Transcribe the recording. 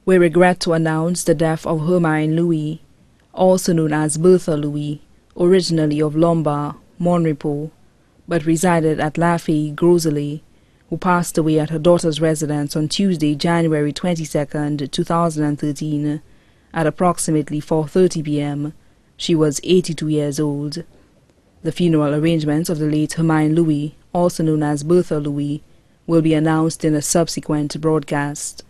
We regret to announce the death of Hermine Louis, also known as Bertha Louis, originally of Lombard, Monrepo, but resided at Lafayette, Grosley, who passed away at her daughter's residence on Tuesday, January 22, 2013, at approximately 4:30 p.m. She was 82 years old. The funeral arrangements of the late Hermine Louis, also known as Bertha Louis, will be announced in a subsequent broadcast.